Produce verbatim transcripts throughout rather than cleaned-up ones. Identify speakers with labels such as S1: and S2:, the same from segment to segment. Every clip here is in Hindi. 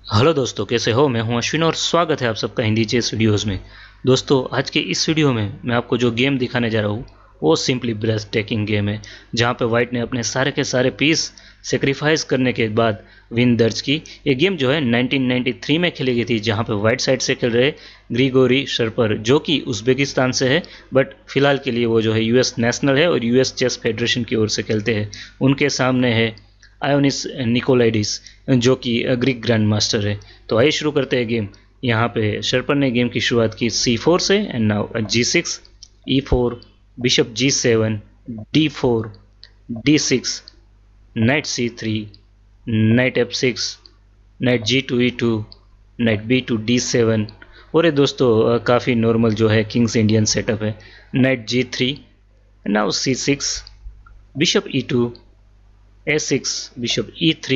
S1: हेलो दोस्तों, कैसे हो। मैं हूं अश्विन और स्वागत है आप सबका हिंदी चेस वीडियोस में। दोस्तों, आज के इस वीडियो में मैं आपको जो गेम दिखाने जा रहा हूं वो सिंपली ब्रेथ टेकिंग गेम है, जहां पे वाइट ने अपने सारे के सारे पीस सेक्रीफाइस करने के बाद विन दर्ज की। ये गेम जो है नाइनटीन नाइंटी थ्री में खेली गई थी, जहां पे वाइट साइड से खेल रहे ग्रिगोरी शर्पर, जो कि उज्बेकिस्तान से है, बट फिलहाल के लिए वो जो है यूएस नेशनल है और यूएस चेस फेडरेशन की ओर से खेलते हैं। उनके सामने है आयोनिस निकोलाइडिस, जो कि ग्रीक ग्रैंड मास्टर है। तो आइए शुरू करते हैं गेम। यहाँ पे शर्पर ने गेम की शुरुआत की सी फोर से, and now G six, E four, bishop G seven, D four, D six, knight C three, knight F six, knight G two E two, knight B two D seven. और ये दोस्तों काफ़ी नॉर्मल जो है किंग्स इंडियन सेटअप है। Knight G three, now C six, bishop E two, A six, bishop e three,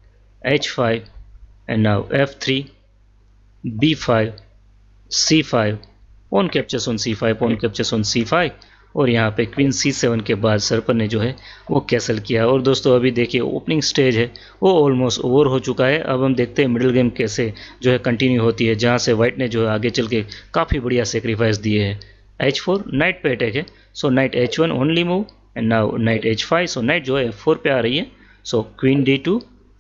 S1: h five, and now f three, b five, c five, pawn captures on c five, pawn captures on c five, और यहाँ पे क्वीन सी सेवन के बाद सर्पर ने जो है वो कैसल किया। और दोस्तों अभी देखिए ओपनिंग स्टेज है वो ऑलमोस्ट ओवर हो चुका है। अब हम देखते हैं मिडिल गेम कैसे जो है कंटिन्यू होती है, जहाँ से वाइट ने जो है आगे चल के काफ़ी बढ़िया सेक्रीफाइस दिए है। एच फोर, नाइट पे अटैक है, so knight H one only move, and now knight H five, so knight जो है एफ फोर पे आ रही है, so queen D two,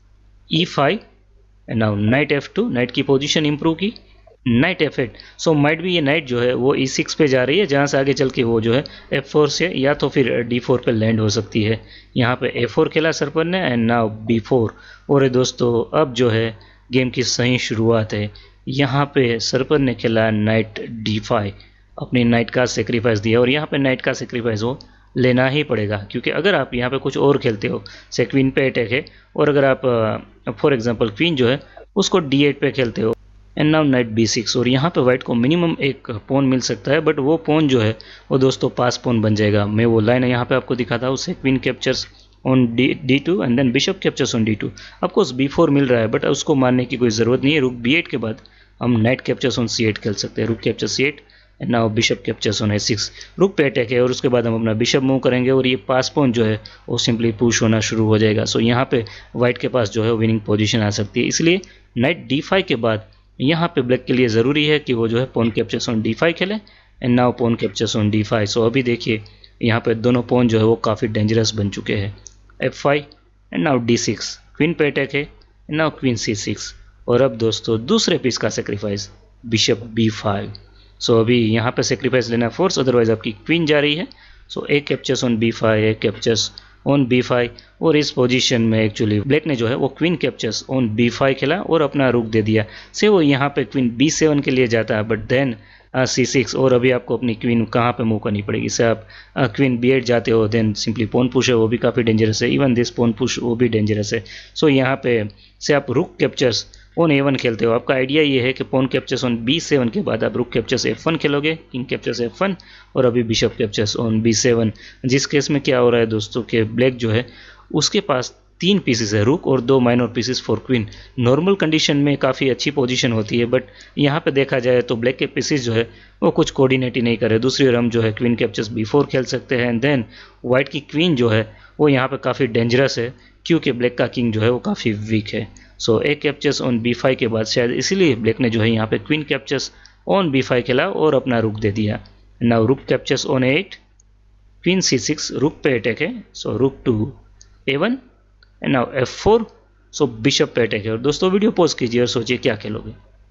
S1: E five, and now knight F two, knight की पोजीशन इंप्रूव की, knight F eight, so might भी ये नाइट जो है वो ई सिक्स पे जा रही है, जहाँ से आगे चल के वो जो है एफ फोर से या तो फिर डी फोर पे लैंड हो सकती है। यहाँ पे ए फोर खेला सर्पर ने, एंड नाउ बी फोर। और दोस्तों अब जो है गेम की सही शुरुआत है। यहाँ पे सर्पर ने खेला नाइट डी फाइव, अपनी नाइट का सेक्रीफाइस दिया, और यहाँ पे नाइट का सेक्रीफाइस वो लेना ही पड़ेगा, क्योंकि अगर आप यहाँ पे कुछ और खेलते हो, से क्वीन पे अटैक है, और अगर आप फॉर एग्जांपल क्वीन जो है उसको डी एट पे खेलते हो, and now knight B six, और यहाँ पे वाइट को मिनिमम एक पोन मिल सकता है, बट वो पोन जो है वो दोस्तों पास पोन बन जाएगा। मैं वो लाइन यहाँ पे आपको दिखाता हूँ, से queen captures on D D two and then bishop captures on D two. Of course B four मिल रहा है, बट उसको मारने की कोई ज़रूरत नहीं है। रुक बी एट के बाद हम knight captures on C eight खेल सकते हैं। Rook capture C eight, and now bishop captures on A six, rook पे अटैक है, और उसके बाद हम अपना बिशप मूव करेंगे, और ये पास पॉन जो है वो सिंपली पुश होना शुरू हो जाएगा। सो यहाँ पे वाइट के पास जो है विनिंग पोजीशन आ सकती है। इसलिए नाइट डी फाइव के बाद यहाँ पे ब्लैक के लिए ज़रूरी है कि वो जो है pawn captures on D five खेले, and now pawn captures on D five. So अभी देखिए यहाँ पे दोनों पॉन जो है वो काफ़ी डेंजरस बन चुके हैं। F five, and now D six, queen पे अटैक है, and now queen C six. और अब दोस्तों दूसरे पीस का sacrifice, bishop B five. So so, अभी यहाँ पे सेक्रीफाइस लेना फोर्स, अदरवाइज आपकी क्वीन जा रही है। So A captures on B five, A captures on B five, और इस पोजीशन में एक्चुअली ब्लैक ने जो है वो queen captures on B five खेला और अपना रुक दे दिया। से वो यहाँ पे क्वीन बी सेवन के लिए जाता है, बट देन सी सिक्स, और अभी आपको अपनी क्वीन कहाँ पे मूव करनी पड़ेगी। इससे आप क्वीन बी एट जाते हो, देन सिंपली पोन पुश है वो भी काफ़ी डेंजरस है, इवन दिस पोन पुश वो भी डेंजरस है। सो so, यहाँ पे से आप rook captures on A one खेलते हो। आपका आइडिया ये है कि pawn captures on B seven के बाद आप रुक कैप्चर्स एफ वन खेलोगे, किंग कैप्चर्स एफ वन, और अभी bishop captures on B seven. जिस केस में क्या हो रहा है दोस्तों कि ब्लैक जो है उसके पास तीन पीसेस है, रुक और दो minor pieces for queen. Normal condition में काफ़ी अच्छी पोजीशन होती है, बट यहाँ पे देखा जाए तो ब्लैक के पीसेस जो है वो कुछ कोऑर्डिनेट ही नहीं करे। दूसरी ओर हम जो है क्वीन कैप्चर्स बी फोर खेल सकते हैं, एंड देन वाइट की क्वीन जो है वो यहाँ पे काफ़ी डेंजरस है, क्योंकि ब्लैक का किंग जो है वो काफ़ी वीक है। So A captures on B five के बाद शायद इसीलिए ब्लैक ने जो है यहाँ पे queen captures on B five खेला और अपना रुक दे दिया। Now rook captures on eight, queen C six, rook पे अटैक है, so rook to A one, and now F four, so bishop पे अटैक है। और दोस्तों वीडियो पॉज कीजिए और सोचिए क्या खेलोगे।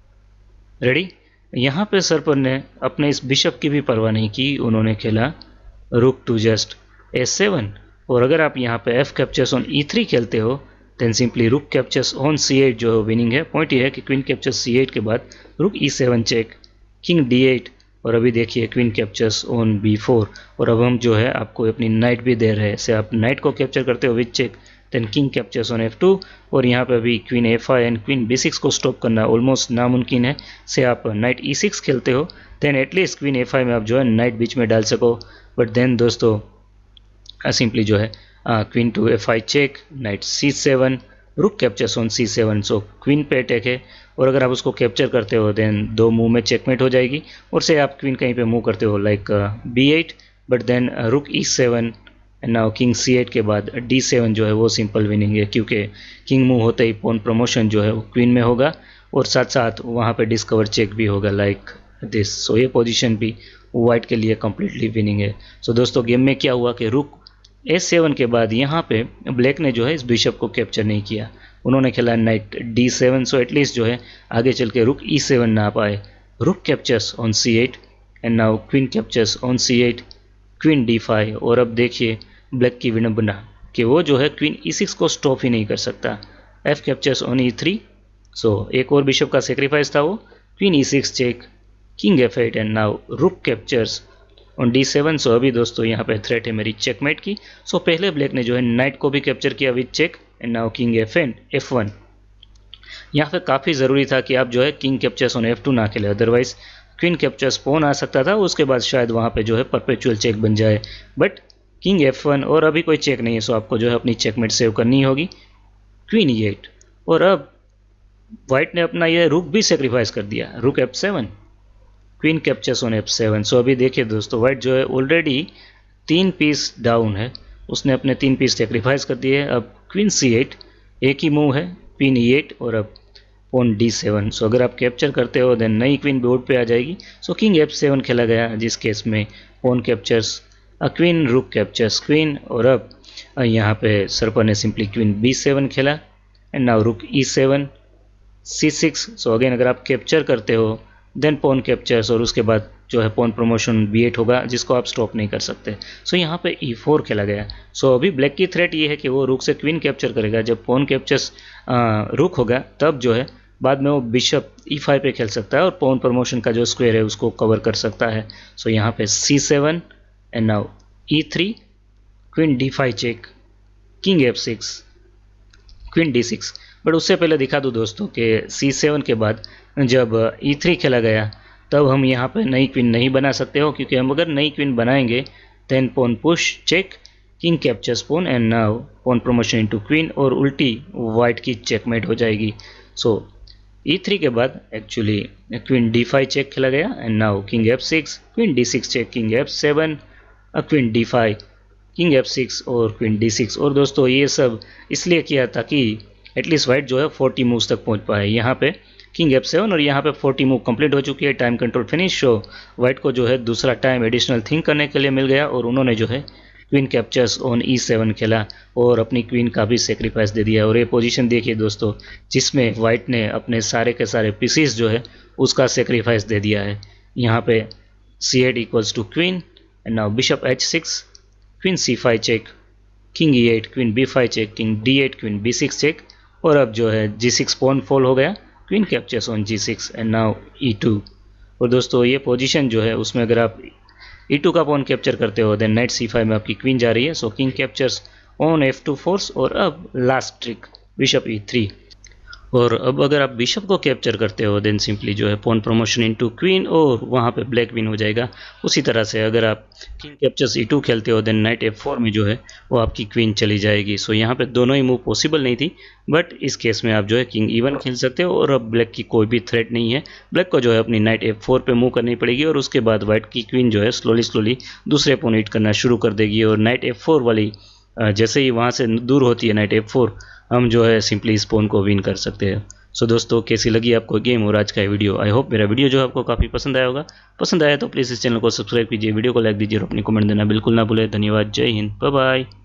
S1: रेडी। यहाँ पे सर्पर ने अपने इस बिशप की भी परवाह नहीं की, उन्होंने खेला रुक टू जस्ट ए सेवन, और अगर आप यहाँ पे F captures on E three खेलते हो, then simply rook captures on C eight जो विनिंग है। पॉइंट ये है कि क्वीन कैप्चर्स सी एट के बाद रुक ई seven check, king D eight, और अभी देखिए queen captures on B four, और अब हम जो है आपको अपनी नाइट भी दे रहे हैं। से आप नाइट को कैप्चर करते हो with check, then king captures on F two, और यहाँ पे अभी queen A five and queen B six को स्टॉप करना ऑलमोस्ट नामुमकिन है। से आप नाइट ई सिक्स खेलते हो, then at least queen A five में आप जो है नाइट बीच में डाल सको, बट देन दोस्तों सिंपली जो है queen to A five check, knight C seven, rook captures on C seven, so queen पे अटैक है, और अगर आप उसको कैप्चर करते हो देन दो मूव में चेकमेट हो जाएगी। और से आप क्वीन कहीं पे मूव करते हो like B eight, but then rook E seven, and now king C eight के बाद डी सेवन जो है वो सिंपल विनिंग है, क्योंकि किंग मूव होते ही पॉन प्रमोशन जो है वो क्वीन में होगा और साथ साथ वहाँ पे डिस्कवर चेक भी होगा लाइक दिस। सो ये पोजीशन भी वाइट के लिए कम्प्लीटली विनिंग है। सो so, दोस्तों गेम में क्या हुआ कि रुक ए सेवन के बाद यहाँ पे ब्लैक ने जो है इस बिशप को कैप्चर नहीं किया, उन्होंने खेला knight d seven. So at least जो है आगे चल के रुक ई सेवन ना पाए। Rook captures on C eight and now queen captures on C eight, queen d five. और अब देखिए ब्लैक की विडंबना कि वो जो है क्वीन ई सिक्स को स्टॉप ही नहीं कर सकता। F captures on E three. So एक और बिशप का सेक्रीफाइस था वो, queen e six check, king f eight and now rook captures on d seven. So अभी दोस्तों यहाँ पे थ्रेट है मेरी चेकमेट की। सो so, पहले ब्लैक ने जो है नाइट को भी कैप्चर किया with check and now king f and f one. यहाँ पे काफ़ी ज़रूरी था कि आप जो है king captures on F two ना खेले, अदरवाइज क्वीन कैप्चर्स पोन आ सकता था, उसके बाद शायद वहाँ पे जो है परपेचुअल चेक बन जाए। बट किंग एफ वन और अभी कोई चेक नहीं है, सो आपको जो है अपनी चेकमेट सेव करनी होगी। क्वीन ई एट और अब वाइट ने अपना ये रुक भी सेक्रीफाइस कर दिया, rook f seven, queen captures on f seven. So अभी देखिए दोस्तों वाइट जो है ऑलरेडी तीन पीस डाउन है, उसने अपने तीन पीस सेक्रीफाइस कर दिए। अब क्वीन सी एट एक ही मूव है, क्वीन ई एट और अब पॉन डी सेवन। सो अगर आप कैप्चर करते हो देन नई क्वीन बोर्ड पे आ जाएगी। सो किंग एफ सेवन खेला गया, जिस केस में pawn captures a queen, rook captures queen और अब यहाँ पे सर्पर ने सिंपली क्वीन बी सेवन खेला and now rook E seven, c six. So again अगर आप कैप्चर करते हो देन पॉन कैप्चर्स और उसके बाद जो है पॉन प्रमोशन बी एट होगा, जिसको आप स्टॉप नहीं कर सकते। सो so, यहाँ पे ई फोर खेला गया। सो so, अभी ब्लैक की थ्रेट ये है कि वो रुक से क्वीन कैप्चर करेगा, जब पॉन कैप्चर्स रुक होगा तब जो है बाद में वो बिशप ई फाइव पे खेल सकता है और पॉन प्रमोशन का जो स्क्वायर है उसको कवर कर सकता है। सो so, यहाँ पे c seven and now e three, queen d five check, king f six, queen d six. But उससे पहले दिखा दूँ दोस्तों कि सी सेवन के बाद जब ई थ्री खेला गया तब हम यहाँ पे नई क्वीन नहीं बना सकते हो, क्योंकि हम अगर नई क्वीन बनाएंगे then pawn push check, king captures pawn and now pawn promotion into queen और उल्टी वाइट की चेकमेट हो जाएगी। सो ई थ्री के बाद actually queen d five check खेला गया and now king f six, queen d six check, king f seven, queen d five, king f six और क्वीन डी सिक्स। और दोस्तों ये सब इसलिए किया था कि एटलीस्ट वाइट जो है फोर्टी मूव्स तक पहुंच पाए। यहाँ पे किंग एफ सेवन और यहाँ पे फोर्टी मूव कंप्लीट हो चुकी है, time control finish. So white को जो है दूसरा टाइम एडिशनल थिंक करने के लिए मिल गया और उन्होंने जो है queen captures on e seven खेला और अपनी क्वीन का भी सेक्रीफाइस दे दिया। और ये पोजीशन देखिए दोस्तों जिसमें वाइट ने अपने सारे के सारे पीसीस जो है उसका सेक्रीफाइस दे दिया है। यहाँ पे c eight equals to queen and now bishop h six, queen c five check, king e eight, queen b five check, king D eight, queen B six check और अब जो है जी सिक्स पॉन फॉल हो गया, queen captures on g six and now e two. और दोस्तों ये पोजीशन जो है उसमें अगर आप ई टू का पॉन कैप्चर करते हो देन नाइट सी फाइव में आपकी क्वीन जा रही है। So king captures on F two force और अब last trick bishop e three. और अब अगर आप बिशप को कैप्चर करते हो देन सिंपली जो है पॉन प्रमोशन इनटू क्वीन और वहाँ पे ब्लैक विन हो जाएगा। उसी तरह से अगर आप किंग कैप्चर्स ई टू खेलते हो देन नाइट एफ फोर में जो है वो आपकी क्वीन चली जाएगी। सो यहाँ पे दोनों ही मूव पॉसिबल नहीं थी, बट इस केस में आप जो है किंग ई वन खेल सकते हो और अब ब्लैक की कोई भी थ्रेट नहीं है। ब्लैक को जो है अपनी नाइट एफ फोर पे मूव करनी पड़ेगी और उसके बाद वाइट की क्वीन जो है स्लोली स्लोली दूसरे पोन हिट करना शुरू कर देगी और नाइट एफ फोर वाली जैसे ही वहाँ से दूर होती है नाइट एफ फोर, हम जो है सिंपली इस पोन को विन कर सकते हैं। सो so, दोस्तों कैसी लगी आपको गेम और आज का वीडियो? आई होप मेरा वीडियो जो है आपको काफ़ी पसंद आया होगा। पसंद आया तो प्लीज़ इस चैनल को सब्सक्राइब कीजिए, वीडियो को लाइक दीजिए और अपनी कमेंट देना बिल्कुल ना भूलें। धन्यवाद, जय हिंद, बाय बाय।